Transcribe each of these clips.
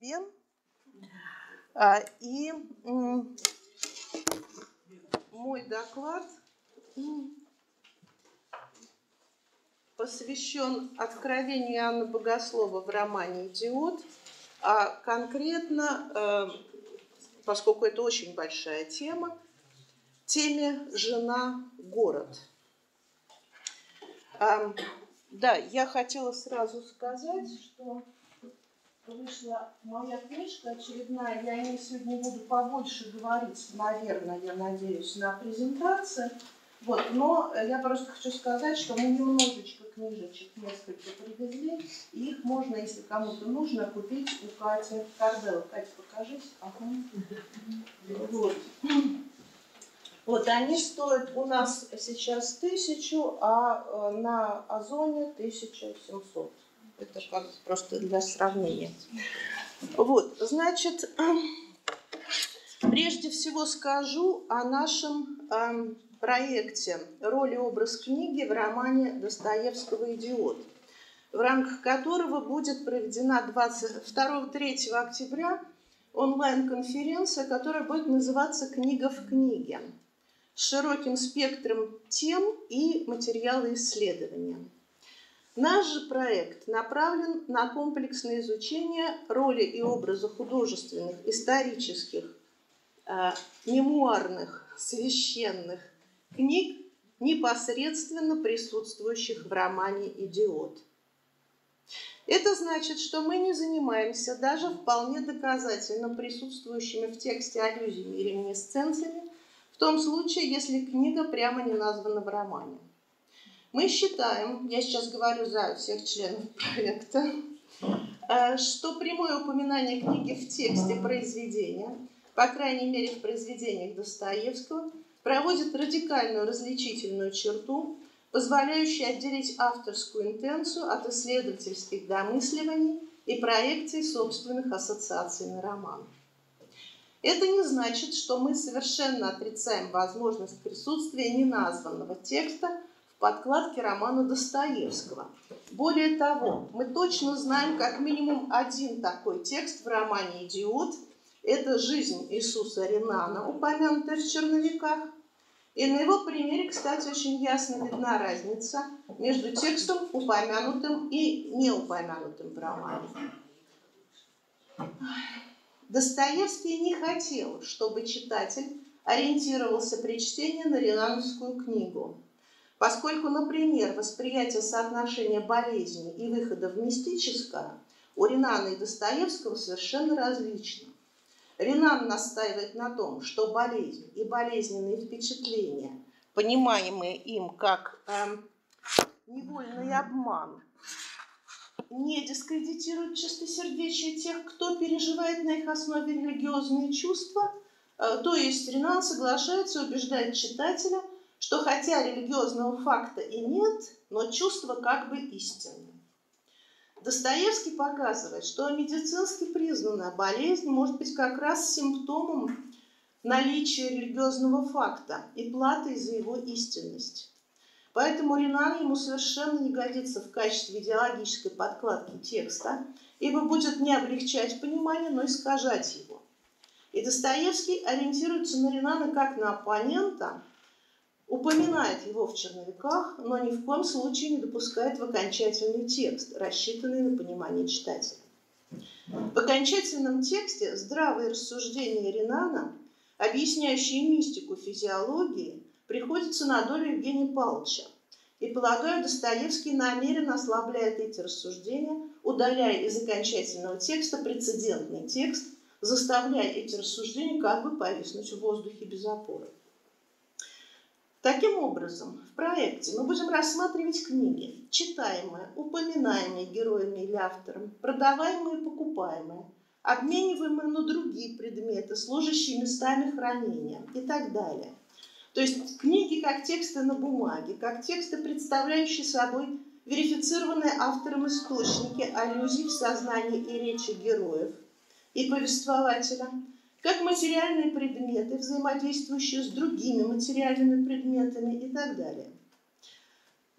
себе. И мой доклад посвящен откровению Иоанна Богослова в романе «Идиот», а конкретно, поскольку это очень большая тема, теме «Жена-город». Да, я хотела сразу сказать, что вышла моя книжка очередная. Я о ней сегодня буду побольше говорить, наверное, я надеюсь, на презентации. Вот, но я просто хочу сказать, что мы немножечко книжечек несколько привезли, и их можно, если кому-то нужно, купить у Кати Карделла. Катя, покажись. Ага. Вот. Вот, они стоят у нас сейчас 1000, а на Озоне 1700. Это как просто для сравнения. Вот, значит, прежде всего скажу о нашем проекте «Роль и образ книги» в романе Достоевского «Идиот», в рамках которого будет проведена 22-3 октября онлайн-конференция, которая будет называться «Книга в книге», с широким спектром тем и материала исследования. Наш же проект направлен на комплексное изучение роли и образа художественных, исторических, мемуарных, священных книг, непосредственно присутствующих в романе «Идиот». Это значит, что мы не занимаемся даже вполне доказательно присутствующими в тексте аллюзиями и реминисценциями, в том случае, если книга прямо не названа в романе. Мы считаем, я сейчас говорю за всех членов проекта, что прямое упоминание книги в тексте произведения, по крайней мере в произведениях Достоевского, проводит радикальную различительную черту, позволяющую отделить авторскую интенцию от исследовательских домысливаний и проекций собственных ассоциаций на роман. Это не значит, что мы совершенно отрицаем возможность присутствия неназванного текста в подкладке романа Достоевского. Более того, мы точно знаем как минимум один такой текст в романе «Идиот». Это «Жизнь Иисуса Ренана», упомянутая в черновиках. И на его примере, кстати, очень ясно видна разница между текстом, упомянутым и неупомянутым в романе. Достоевский не хотел, чтобы читатель ориентировался при чтении на ренановскую книгу, поскольку, например, восприятие соотношения болезни и выхода в мистическое у Ренана и Достоевского совершенно различно. Ренан настаивает на том, что болезнь и болезненные впечатления, понимаемые им как невольный обман, не дискредитируют чистосердечие тех, кто переживает на их основе религиозные чувства. То есть Ренан соглашается и убеждает читателя, что хотя религиозного факта и нет, но чувство как бы истинное. Достоевский показывает, что медицински признанная болезнь может быть как раз симптомом наличия религиозного факта и платой за его истинность. Поэтому Ренан ему совершенно не годится в качестве идеологической подкладки текста, ибо будет не облегчать понимание, но искажать его. И Достоевский ориентируется на Ренана как на оппонента, упоминает его в черновиках, но ни в коем случае не допускает в окончательный текст, рассчитанный на понимание читателя. В окончательном тексте здравые рассуждения Ренана, объясняющие мистику физиологии, приходится на долю Евгения Павловича. И, полагаю, Достоевский намеренно ослабляет эти рассуждения, удаляя из окончательного текста прецедентный текст, заставляя эти рассуждения как бы повиснуть в воздухе без опоры. Таким образом, в проекте мы будем рассматривать книги, читаемые, упоминаемые героями или автором, продаваемые и покупаемые, обмениваемые на другие предметы, служащие местами хранения и так далее. То есть книги как тексты на бумаге, как тексты, представляющие собой верифицированные автором источники аллюзий в сознании и речи героев и повествователя, как материальные предметы, взаимодействующие с другими материальными предметами и так далее.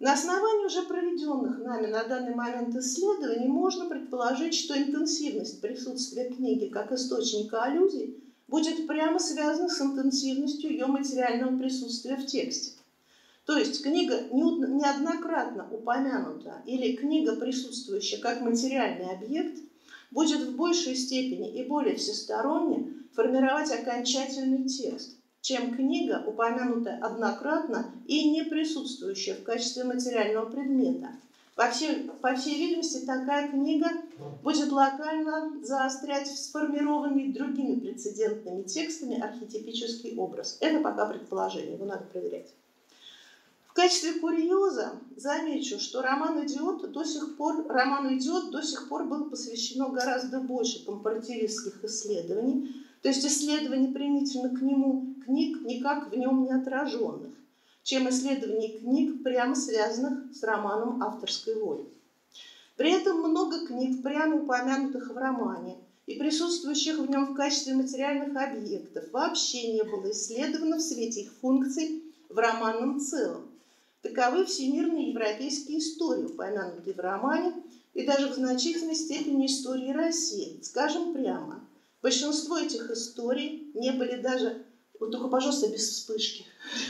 На основании уже проведенных нами на данный момент исследований можно предположить, что интенсивность присутствия книги как источника аллюзий будет прямо связана с интенсивностью ее материального присутствия в тексте. То есть книга неоднократно упомянута или книга, присутствующая как материальный объект, будет в большей степени и более всесторонне формировать окончательный текст, чем книга, упомянутая однократно и не присутствующая в качестве материального предмета. По всей видимости, такая книга будет локально заострять в сформированный другими прецедентными текстами архетипический образ. Это пока предположение, его надо проверять. В качестве курьеза замечу, что роману «Идиот» до сих пор было посвящено гораздо больше компаративистских исследований, то есть исследований применительно к нему книг, никак в нем не отраженных, чем исследований книг, прямо связанных с романом авторской воли. При этом много книг, прямо упомянутых в романе и присутствующих в нем в качестве материальных объектов, вообще не было исследовано в свете их функций в романном целом. Таковы всемирные европейские истории, упомянутые в романе, и даже в значительной степени истории России. Скажем прямо, большинство этих историй не были даже... Вот только, пожалуйста, без вспышки.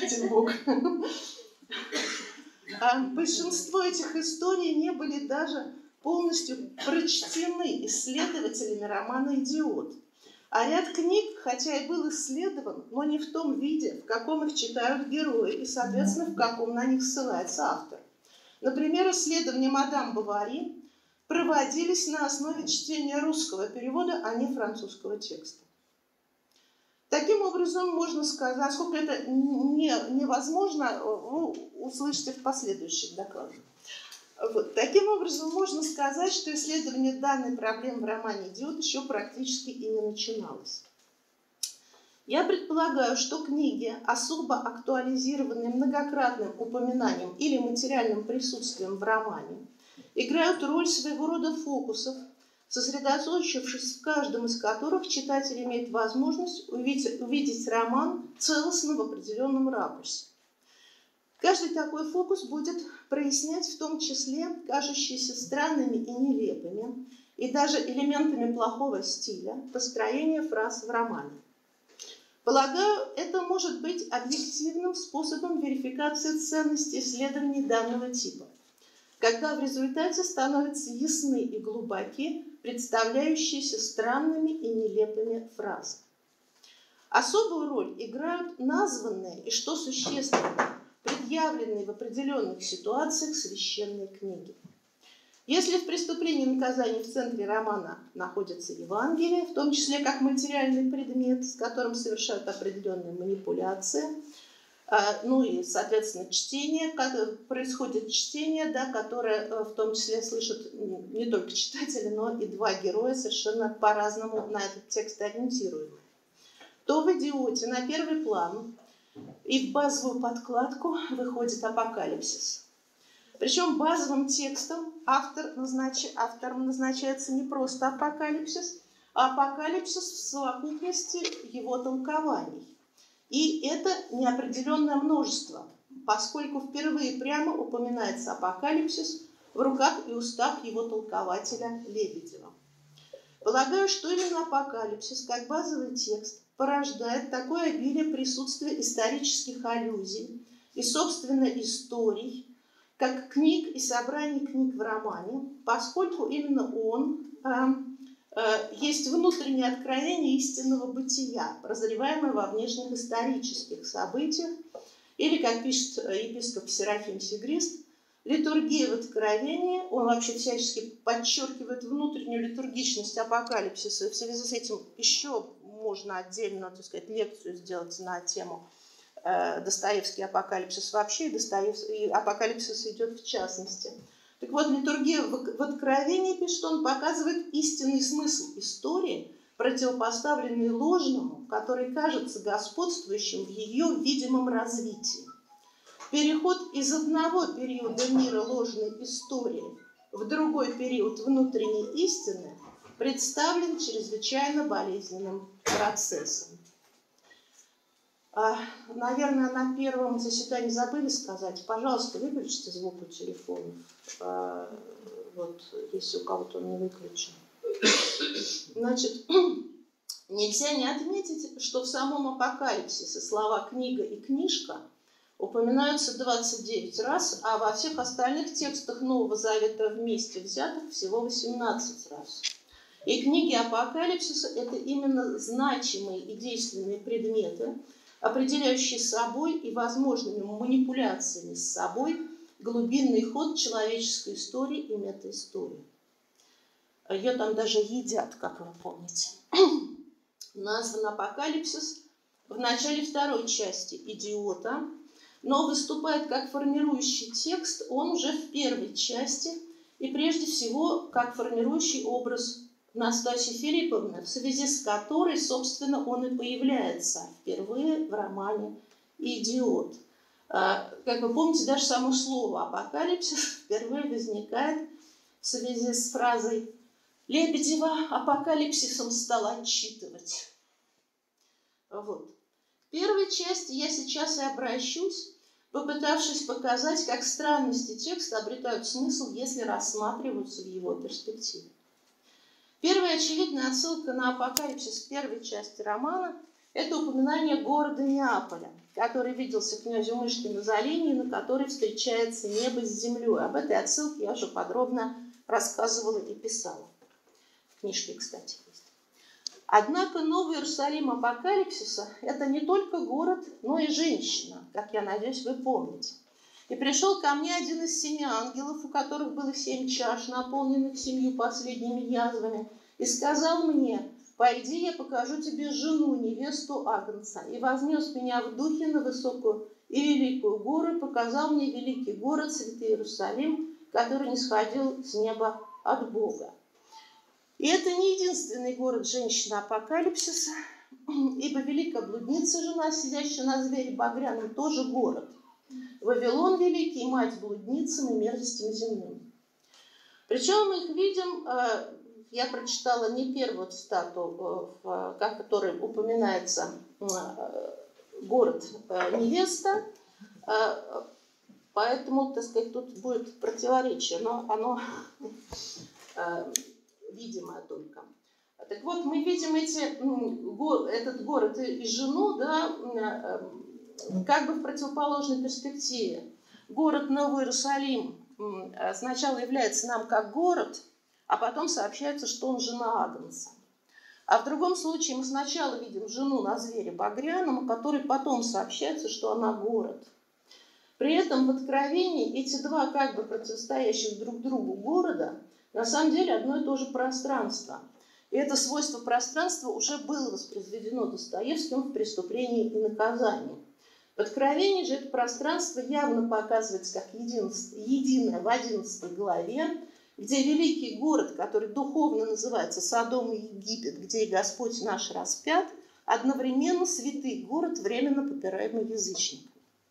Большинство этих историй не были даже полностью прочтены исследователями романа «Идиот». А ряд книг, хотя и был исследован, но не в том виде, в каком их читают герои, и, соответственно, в каком на них ссылается автор. Например, исследования мадам Бовари проводились на основе чтения русского перевода, а не французского текста. Таким образом, можно сказать, насколько это невозможно, вы услышите в последующих докладах. Вот. Таким образом, можно сказать, что исследование данной проблемы в романе «Идиот» еще практически и не начиналось. Я предполагаю, что книги, особо актуализированные многократным упоминанием или материальным присутствием в романе, играют роль своего рода фокусов, сосредоточившись в каждом из которых читатель имеет возможность увидеть роман целостно в определенном ракурсе. Каждый такой фокус будет прояснять в том числе кажущиеся странными и нелепыми, и даже элементами плохого стиля построение фраз в романе. Полагаю, это может быть объективным способом верификации ценности исследований данного типа, когда в результате становятся ясны и глубоки представляющиеся странными и нелепыми фразы. Особую роль играют названные и, что существенно, предъявленные в определенных ситуациях священные книги. Если в «Преступлении и наказании» в центре романа находится Евангелие, в том числе как материальный предмет, с которым совершают определенные манипуляции, ну и, соответственно, происходит чтение, да, которое в том числе слышат не только читатели, но и два героя совершенно по-разному на этот текст ориентируемые, то в «Идиоте» на первый план и в базовую подкладку выходит апокалипсис. Причем базовым текстом автором назначается не просто апокалипсис, а апокалипсис в совокупности его толкований. И это неопределенное множество, поскольку впервые прямо упоминается апокалипсис в руках и устах его толкователя Лебедева. Полагаю, что именно апокалипсис, как базовый текст, порождает такое обилие присутствия исторических аллюзий и, собственно, историй, как книг и собраний книг в романе, поскольку именно он есть внутреннее откровение истинного бытия, прозреваемое во внешних исторических событиях, или, как пишет епископ Серафим Сегрист, литургия в откровении, он вообще всячески подчеркивает внутреннюю литургичность апокалипсиса, и в связи с этим еще можно отдельно, так сказать, лекцию сделать на тему Достоевский апокалипсис вообще, и апокалипсис идет в частности. Так вот, литургия в откровении, пишет он, показывает истинный смысл истории, противопоставленный ложному, который кажется господствующим в ее видимом развитии. Переход из одного периода мира ложной истории в другой период внутренней истины представлен чрезвычайно болезненным процессом. Наверное, на первом заседании забыли сказать, пожалуйста, выключите звук у телефонов, вот, если у кого-то он не выключен. Значит, нельзя не отметить, что в самом Апокалипсисе слова «книга» и «книжка» упоминаются 29 раз, а во всех остальных текстах Нового Завета вместе взятых всего 18 раз. И книги Апокалипсиса – это именно значимые и действенные предметы, определяющие собой и возможными манипуляциями с собой глубинный ход человеческой истории и метаистории. Ее там даже едят, как вы помните. Назван Апокалипсис в начале второй части «Идиота», но выступает как формирующий текст он уже в первой части и прежде всего как формирующий образ Настасьи Филипповны, в связи с которой, собственно, он и появляется впервые в романе «Идиот». Как вы помните, даже само слово «апокалипсис» впервые возникает в связи с фразой «Лебедева апокалипсисом стала отчитывать». Вот. К первой части я сейчас и обращусь, попытавшись показать, как странности текста обретают смысл, если рассматриваются в его перспективе. Первая очевидная отсылка на апокалипсис первой части романа – это упоминание города Неаполя, который виделся князю Мышкину за линией, на которой встречается небо с землей. Об этой отсылке я уже подробно рассказывала и писала. В книжке, кстати, есть. Однако Новый Иерусалим Апокалипсиса – это не только город, но и женщина, как я надеюсь, вы помните. «И пришел ко мне один из 7 ангелов, у которых было 7 чаш, наполненных 7 последними язвами, и сказал мне: пойди, я покажу тебе жену, невесту Агнца. И вознес меня в духе на высокую и великую гору, и показал мне великий город, святый Иерусалим, который нисходил с неба от Бога». И это не единственный город женщины Апокалипсиса, ибо великая блудница, жена, сидящая на звере багряном, тоже город. Вавилон великий, мать блудницам и мерзостям земным. Причем мы их видим, я прочитала не первую цитату, в которой упоминается город невеста, поэтому, так сказать, тут будет противоречие, но оно видимое только. Так вот, мы видим этот город и жену, да, как бы в противоположной перспективе. Город Новый Иерусалим сначала является нам как город, а потом сообщается, что он жена Агнца. А в другом случае мы сначала видим жену на звере багряном, о которой потом сообщается, что она город. При этом в Откровении эти два как бы противостоящих друг другу города на самом деле одно и то же пространство. И это свойство пространства уже было воспроизведено Достоевским в «Преступлении и наказании». В Откровении же это пространство явно показывается как единое в 11 главе, где великий город, который духовно называется Содом и Египет, где и Господь наш распят, одновременно святый город, временно попираемый язычниками.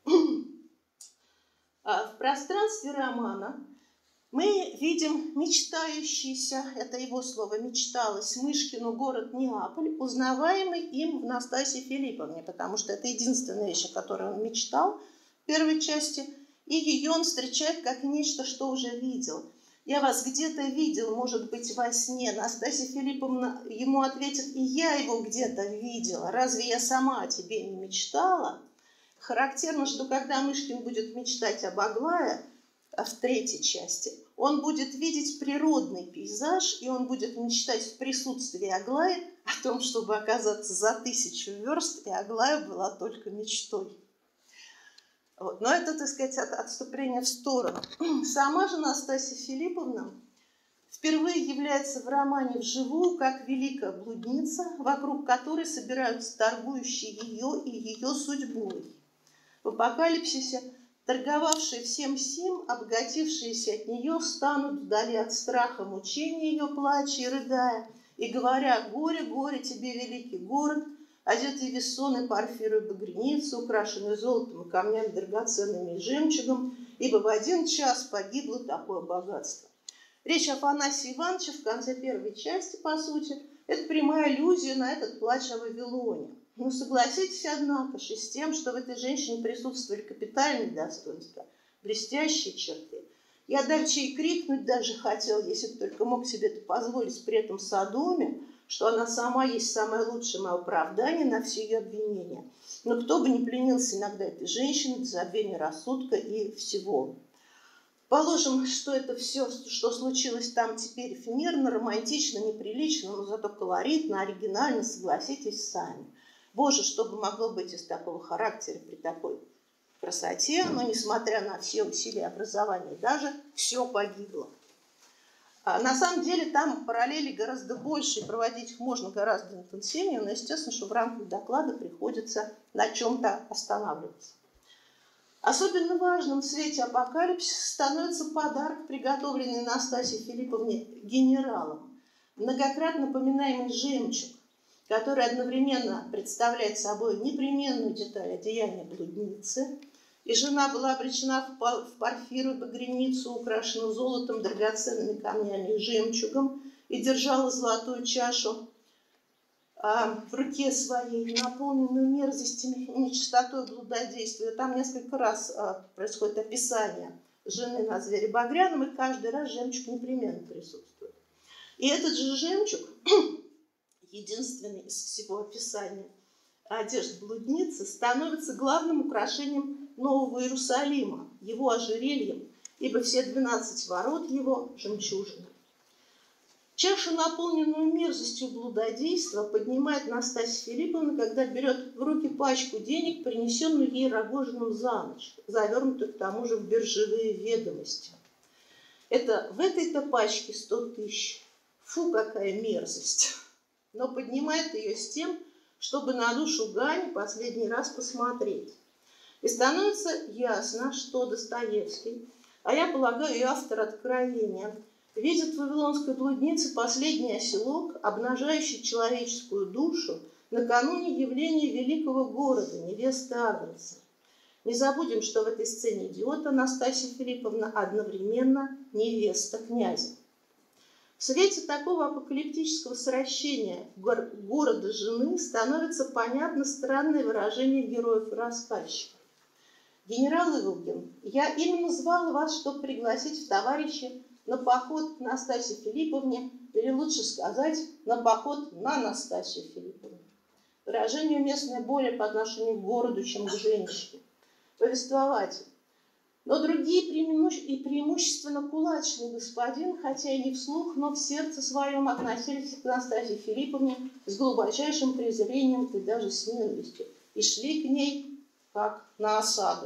В пространстве романа мы видим мечтающийся, это его слово, мечталось, Мышкину город Неаполь, узнаваемый им в Настасье Филипповне, потому что это единственная вещь, о которой он мечтал в первой части, и ее он встречает как нечто, что уже видел. «Я вас где-то видел, может быть, во сне». Настасья Филипповна ему ответит: «И я его где-то видела. Разве я сама о тебе не мечтала?» Характерно, что когда Мышкин будет мечтать об Аглае, в третьей части, он будет видеть природный пейзаж, и он будет мечтать в присутствии Аглаи о том, чтобы оказаться за 1000 верст, и Аглая была только мечтой. Вот. Но это, так сказать, отступление в сторону. Сама же Настасья Филипповна впервые является в романе вживую как великая блудница, вокруг которой собираются торгующие ее и ее судьбой. В Апокалипсисе торговавшие всем сим, обогатившиеся от нее, станут вдали от страха, мучения ее, плача и рыдая, и говоря: «Горе, горе тебе, великий город, одетый в весон и парфиру и багряницу, украшенный золотом и камнями драгоценными и жемчугом, ибо в 1 час погибло такое богатство». Речь о Афанасии Ивановиче в конце первой части, по сути, Это прямая аллюзия на этот плач о Вавилоне. Но согласитесь, однако, и с тем, что в этой женщине присутствовали капитальные достоинства, блестящие черты. Я давеча и крикнуть даже хотел, если бы только мог себе это позволить при этом Содоме, что она сама есть самое лучшее мое оправдание на все ее обвинения. Но кто бы не пленился иногда этой женщиной до забвения рассудка и всего. Положим, что это все, что случилось там, теперь эфемерно, романтично, неприлично, но зато колоритно, оригинально, согласитесь сами. Боже, что бы могло быть из такого характера при такой красоте, но несмотря на все усилия образования, даже все погибло. На самом деле там параллели гораздо больше, и проводить их можно гораздо интенсивнее, но естественно, что в рамках доклада приходится на чем-то останавливаться. Особенно важным в свете апокалипсиса становится подарок, приготовленный Настасьей Филипповне генералом, многократно поминаемый жемчуг, который одновременно представляет собой непременную деталь одеяния блудницы, и жена была обречена в порфиру и багряницу, украшенную золотом, драгоценными камнями и жемчугом, и держала золотую чашу в руке своей, наполненную мерзостями, нечистотой, блудодействия. Там несколько раз происходит описание жены на звере багряном, и каждый раз жемчуг непременно присутствует. И этот же жемчуг, единственный из всего описания одежды блудницы, становится главным украшением Нового Иерусалима, его ожерельем, ибо все 12 ворот его жемчужины. Чашу, наполненную мерзостью блудодейства, поднимает Настасья Филипповна, когда берет в руки пачку денег, принесенную ей Рогожиным за ночь, завернутую к тому же в биржевые ведомости. В этой-то пачке 100 тысяч. Фу, какая мерзость! Но поднимает ее с тем, чтобы на душу Гани последний раз посмотреть. И становится ясно, что Достоевский, а я полагаю и автор Откровения, видит в вавилонской блуднице последний оселок, обнажающий человеческую душу накануне явления великого города, невесты Агнца. Не забудем, что в этой сцене идиота Настасья Филипповна одновременно невеста князя. В свете такого апокалиптического сращения города жены становится понятно странное выражение героев и рассказчиков. Генерал Иволгин, я именно звал вас, чтобы пригласить в товарищи на поход к Настасье Филипповне, или лучше сказать, на поход на Настасью Филипповну. Выражение уместное более по отношению к городу, чем к женщине. Повествователь. Но другие и преимущественно кулачный господин, хотя и не вслух, но в сердце своем относились к Настасье Филипповне с глубочайшим презрением и даже с ненавистью, и шли к ней как на осаду.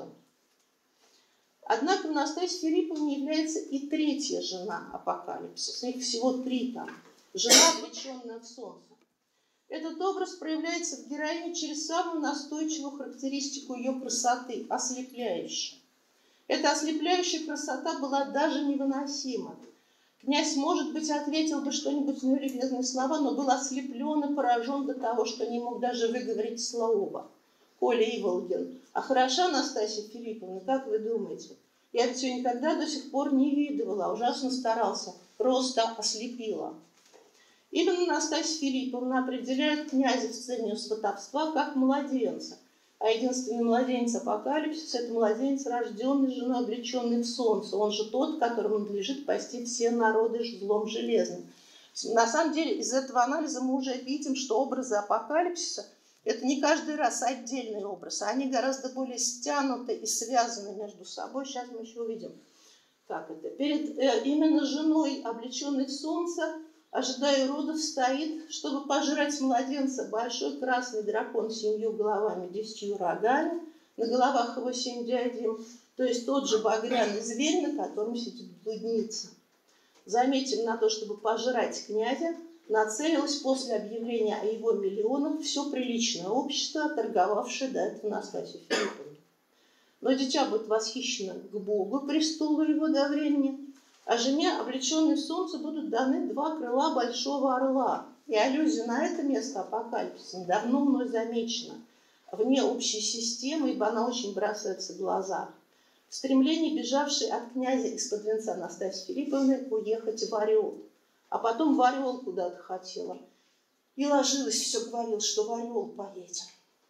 Однако Настасья Филипповна является и третья жена апокалипсиса. Их всего 3 там. Жена, облеченная в солнце. Этот образ проявляется в героине через самую настойчивую характеристику ее красоты – ослепляющая. Эта ослепляющая красота была даже невыносима. Князь, может быть, ответил бы что-нибудь на ее любезные слова, но был ослеплен и поражен до того, что не мог даже выговорить слова. Коля Иволгин. А хороша Настасья Филипповна, как вы думаете? Я ведь ее никогда до сих пор не видывала, ужасно старался, просто ослепила. Именно Настасья Филипповна определяет князя в сцене сватовства как младенца. А единственный младенец апокалипсиса – это младенец, рожденный женой, облеченный в солнце. Он же тот, которому надлежит пасти все народы злом железным. На самом деле, из этого анализа мы уже видим, что образы апокалипсиса – это не каждый раз отдельный образ, а они гораздо более стянуты и связаны между собой. Сейчас мы еще увидим, как это. Перед именно женой, облеченной в солнце, ожидая родов, стоит, чтобы пожрать младенца, большой красный дракон с 7 головами, 10 рогами, на головах его 7 диадем, то есть тот же багряный зверь, на котором сидит блудница. Заметим, на то, чтобы пожрать князя, нацелилось после объявления о его миллионах все приличное общество, торговавшее до этого Настасью Филипповну. Но дитя будет восхищено к Богу, престолу его до времени, а жене, облеченной в солнце, будут даны 2 крыла большого орла. И аллюзия на это место апокалипсиса давно мной замечена, вне общей системы, ибо она очень бросается в глаза. В стремлении бежавшей от князя из-под венца Настасьи Филипповны уехать в Ореол. А потом в Ореол куда-то хотела. И ложилась, все говорил, что в Орел поедем.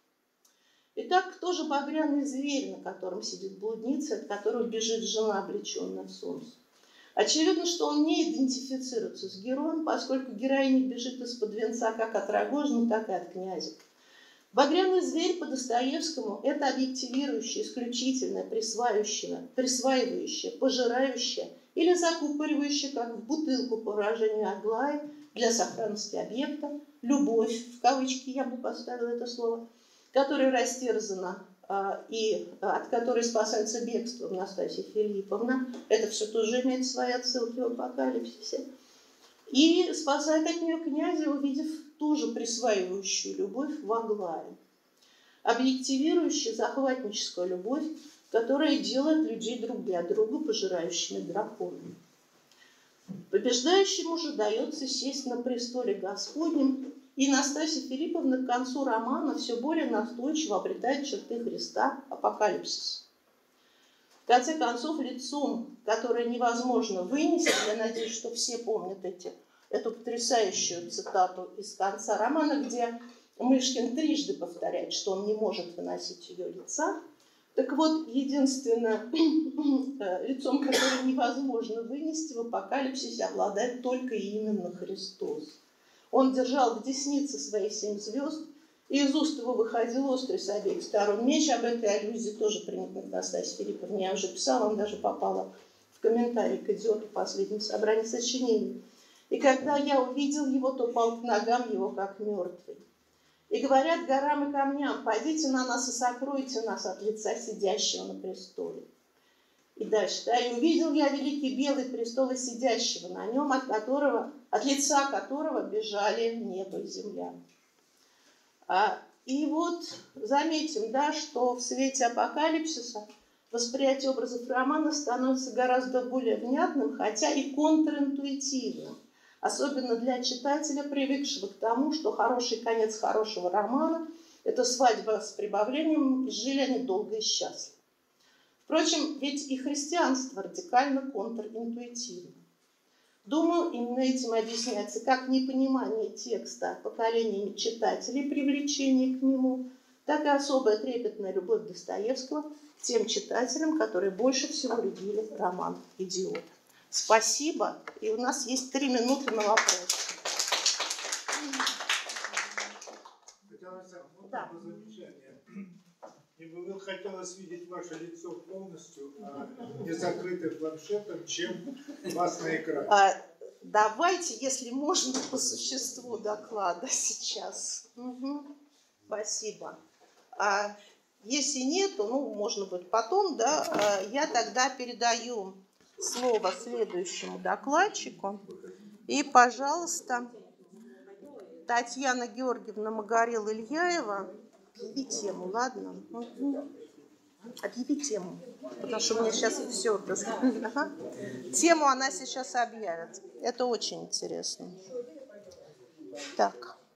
Итак, кто же багряный зверь, на котором сидит блудница, от которого бежит жена, облеченная в солнце? Очевидно, что он не идентифицируется с героем, поскольку героиня бежит из-под венца как от Рогожина, так и от князя. Багряный зверь по Достоевскому – это объективирующее, исключительное, присваивающее, пожирающее или закупоривающее, как в бутылку по выражению Аглаи, для сохранности объекта, любовь, в кавычки я бы поставила это слово, которая растерзана и от которой спасается бегством Настасья Филипповна. Это все тоже имеет свои отсылки в апокалипсисе. И спасает от нее князя, увидев ту же присваивающую любовь в Аглае. Объективирующую захватническую любовь, которая делает людей друг для друга пожирающими драконами. Побеждающему же дается сесть на престоле Господнем, и Настасья Филипповна к концу романа все более настойчиво обретает черты Христа, апокалипсиса. В конце концов, лицом, которое невозможно вынести, я надеюсь, что все помнят эту потрясающую цитату из конца романа, где Мышкин трижды повторяет, что он не может выносить ее лица. Так вот, единственное лицом, которое невозможно вынести в апокалипсисе, обладает только и именно Христос. Он держал в деснице свои 7 звезд, и из уст его выходил острый с обеих сторон меч. Об этой аллюзии тоже принято к Настасье Филипповне. Я уже писала, он даже попала в комментарий к «Идиоту» последнего собрания сочинений. И когда я увидел его, то пал к ногам его, как мертвый. И говорят горам и камням: пойдите на нас и сокройте нас от лица сидящего на престоле. И дальше, да, и увидел я великий белый престол и сидящего на нем, от лица которого бежали небо и земля. И вот заметим, да, что в свете апокалипсиса восприятие образов романа становится гораздо более внятным, хотя и контринтуитивным. Особенно для читателя, привыкшего к тому, что хороший конец хорошего романа – это свадьба с прибавлением, и жили они долго и счастливо. Впрочем, ведь и христианство радикально контринтуитивно. Думаю, именно этим объясняется как непонимание текста поколениями читателей, привлечение к нему, так и особая трепетная любовь Достоевского к тем читателям, которые больше всего любили роман «Идиот». Спасибо. И у нас есть 3 минуты на вопрос. Да. Мне бы хотелось видеть ваше лицо полностью, а не закрытым планшетом, чем вас на экране. Давайте, если можно, по существу доклада сейчас. Угу. Спасибо. Если нет, то можно будет потом, да, я тогда передаю слово следующему докладчику. И, пожалуйста, Татьяна Георгиевна Магарел-Ильяева. Объяви тему, ладно? Объяви тему, потому что у меня сейчас все. Ага. Тему она сейчас объявит. Это очень интересно. Так.